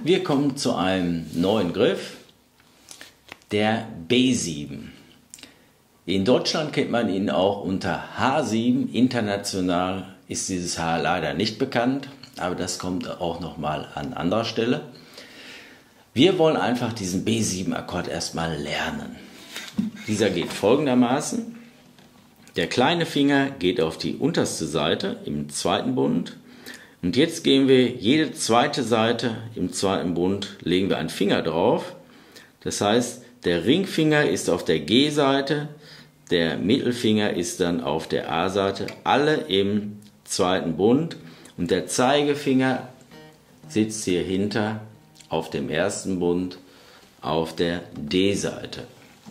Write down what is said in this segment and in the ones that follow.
Wir kommen zu einem neuen Griff, der B7. In Deutschland kennt man ihn auch unter H7, international ist dieses H leider nicht bekannt, aber das kommt auch nochmal an anderer Stelle. Wir wollen einfach diesen B7-Akkord erstmal lernen. Dieser geht folgendermaßen. Der kleine Finger geht auf die unterste Seite im zweiten Bund. Und jetzt gehen wir jede zweite Seite im zweiten Bund, legen wir einen Finger drauf. Das heißt, der Ringfinger ist auf der G-Seite, der Mittelfinger ist dann auf der A-Seite, alle im zweiten Bund. Und der Zeigefinger sitzt hier hinter auf dem ersten Bund auf der D-Seite.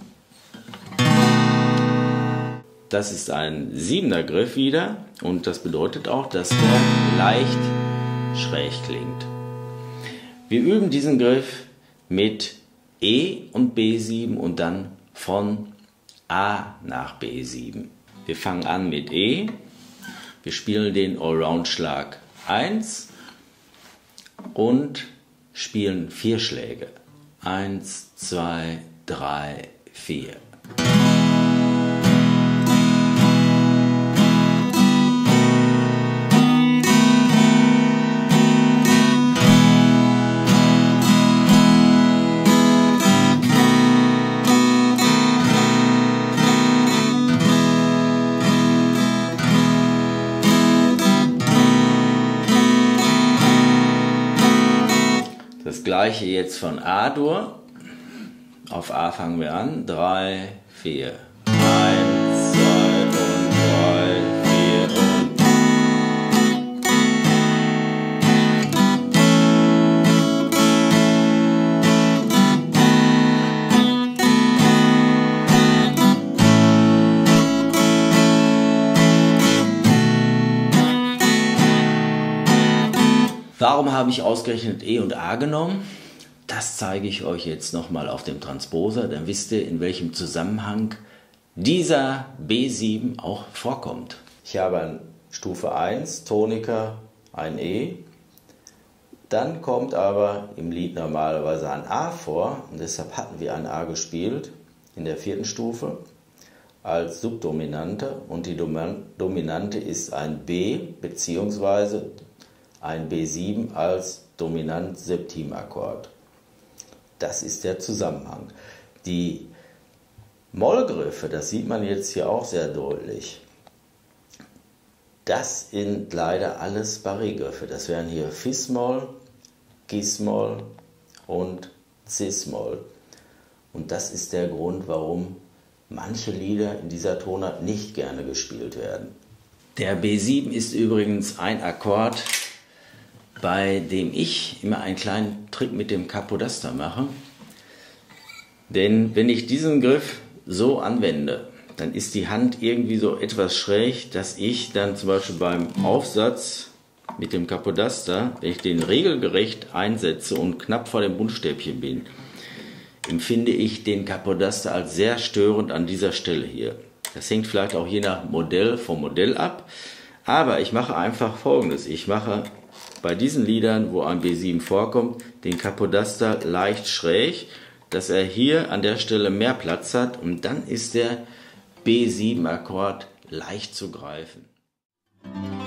Das ist ein 7er Griff wieder und das bedeutet auch, dass der leicht schräg klingt. Wir üben diesen Griff mit E und B7 und dann von A nach B7. Wir fangen an mit E, wir spielen den Allround-Schlag 1 und spielen 4 Schläge. 1, 2, 3, 4. Das gleiche jetzt von A-Dur. Auf A fangen wir an. 3, 4. 1, 2 und 3, 4 und. Warum habe ich ausgerechnet E und A genommen? Das zeige ich euch jetzt nochmal auf dem Transposer, dann wisst ihr, in welchem Zusammenhang dieser B7 auch vorkommt. Ich habe an Stufe 1 Toniker ein E, dann kommt aber im Lied normalerweise ein A vor und deshalb hatten wir ein A gespielt in der 4. Stufe als Subdominante und die Dominante ist ein B bzw. ein B7 als Dominant-Septimakkord. Das ist der Zusammenhang. Die Mollgriffe, das sieht man jetzt hier auch sehr deutlich, das sind leider alles Barré-Griffe. Das wären hier Fis-Moll, Gis-Moll und Cis-Moll. Und das ist der Grund, warum manche Lieder in dieser Tonart nicht gerne gespielt werden. Der B7 ist übrigens ein Akkord, bei dem ich immer einen kleinen Trick mit dem Capodaster mache. Denn wenn ich diesen Griff so anwende, dann ist die Hand irgendwie so etwas schräg, dass ich dann zum Beispiel beim Aufsatz mit dem Capodaster, wenn ich den regelgerecht einsetze und knapp vor dem Bundstäbchen bin, empfinde ich den Capodaster als sehr störend an dieser Stelle hier. Das hängt vielleicht auch je nach Modell vom Modell ab, aber ich mache einfach Folgendes. Ich mache bei diesen Liedern, wo ein B7 vorkommt, den Capodaster leicht schräg, dass er hier an der Stelle mehr Platz hat und dann ist der B7-Akkord leicht zu greifen.